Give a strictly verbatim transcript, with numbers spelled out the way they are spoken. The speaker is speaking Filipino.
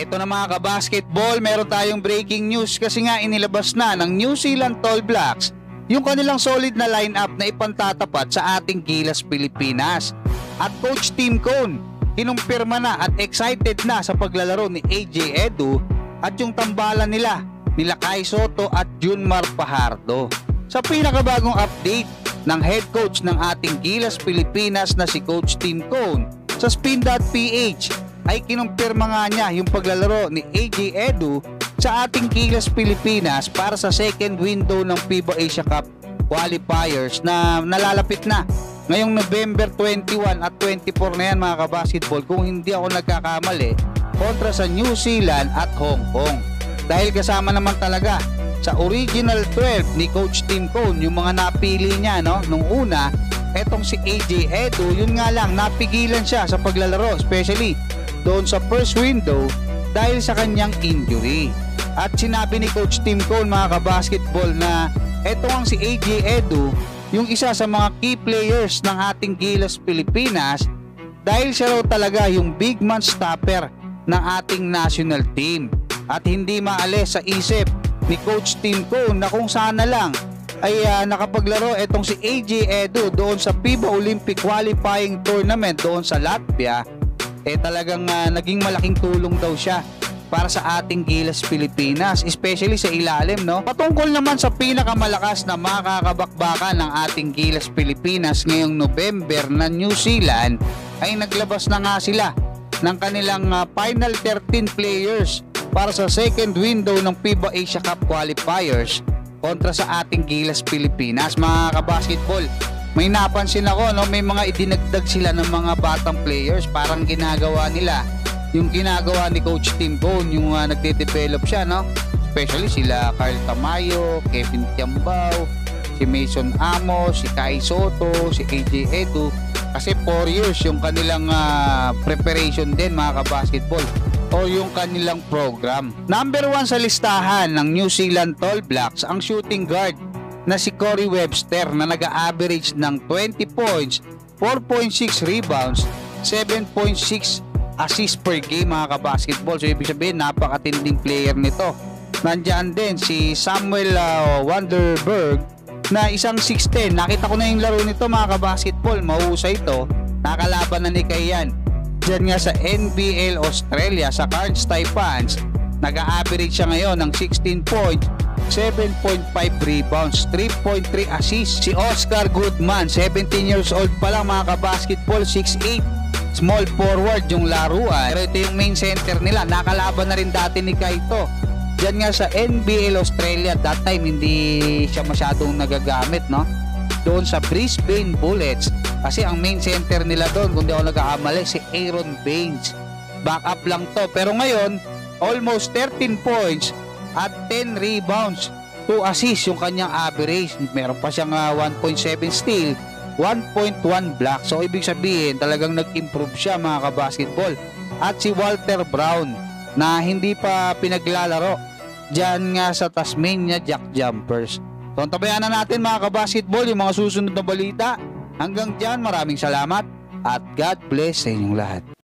Eto na mga kabasketball, meron tayong breaking news kasi nga inilabas na ng New Zealand Tall Blacks yung kanilang solid na lineup na ipantatapat sa ating Gilas Pilipinas. At Coach Tim Cone, kinumpirma na at excited na sa paglalaro ni A J Edu at yung tambalan nila, nila Kai Sotto at Junmar Fajardo. Sa pinakabagong update ng head coach ng ating Gilas Pilipinas na si Coach Tim Cone sa spin dot p h, ay kinumpirma nga niya yung paglalaro ni A J Edu sa ating Gilas Pilipinas para sa second window ng FIBA Asia Cup qualifiers na nalalapit na ngayong November twenty-one at twenty-four na yan mga kabasketball, kung hindi ako nagkakamali, kontra sa New Zealand at Hong Kong. Dahil kasama naman talaga sa original twelve ni Coach Tim Cone yung mga napili niya, no? Nung una, etong si A J Edu, yun nga lang, napigilan siya sa paglalaro, especially doon sa first window dahil sa kanyang injury. At sinabi ni Coach Tim Cone mga kabasketball na eto ang si A J Edu yung isa sa mga key players ng ating Gilas Pilipinas dahil siya raw talaga yung big man stopper ng ating national team. At hindi maalis sa isip ni Coach Tim Cone na kung sana lang ay uh, nakapaglaro etong si A J Edu doon sa FIBA Olympic Qualifying Tournament doon sa Latvia, eh talagang uh, naging malaking tulong daw siya para sa ating Gilas Pilipinas, especially sa ilalim, no? Patungkol naman sa pinakamalakas na makakabakbakan ng ating Gilas Pilipinas ngayong November na New Zealand, ay naglabas na nga sila ng kanilang uh, final thirteen players para sa second window ng FIBA Asia Cup qualifiers kontra sa ating Gilas Pilipinas. Mga kabasketball, may napansin ako, no, may mga idinagdag sila ng mga batang players, parang ginagawa nila yung ginagawa ni Coach Tim Cone, yung uh, nagde-develop siya, no? Especially sila Carl Tamayo, Kevin Tiambao, si Mason Amos, si Kai Sotto, si A J Edu, kasi four years yung kanilang uh, preparation din mga kabasketball, o yung kanilang program. Number one sa listahan ng New Zealand Tall Blacks ang shooting guard na si Corey Webster na nag-a-average ng twenty points, four point six rebounds, seven point six assists per game mga kabasketball. So ibig sabihin napakatinding player nito. Nandiyan din si Samuel uh, Wanderberg na isang six ten. Nakita ko na yung laro nito mga kabasketball, mahusay ito. Nakalaban na ni Kayan diyan nga sa N B L Australia sa Cards Taipans. Nag-a-average siya ngayon ng sixteen points, seven point five rebounds, three point three assists. Si Oscar Goodman, seventeen years old pa lang mga kabasketball, six eight, small forward yung laruan. Pero ito yung main center nila. Nakalaban na rin dati ni Kaito diyan nga sa N B L Australia. That time hindi siya masyadong nagagamit, no? Doon sa Brisbane Bullets, kasi ang main center nila doon, kung di ako nagkakamali, si Aaron Baines. Backup lang to, pero ngayon almost thirteen points at ten rebounds, two assists yung kanyang average. Meron pa siyang uh, one point seven steal, one point one block. So ibig sabihin talagang nag-improve siya mga kabasketball. At si Walter Brown na hindi pa pinaglalaro dyan nga sa Tasmania Jack Jumpers. So tabayan na natin mga kabasketball yung mga susunod na balita. Hanggang dyan, maraming salamat at God bless sa inyong lahat.